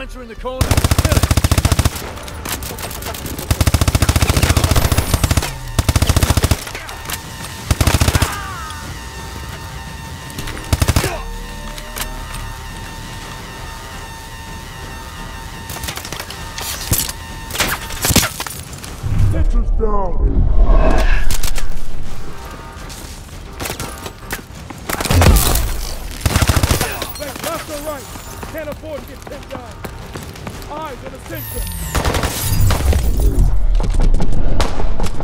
Planter in the corner. Kill it. Citrus down! Left or right? Can't afford to get pinned down. Eyes on the center.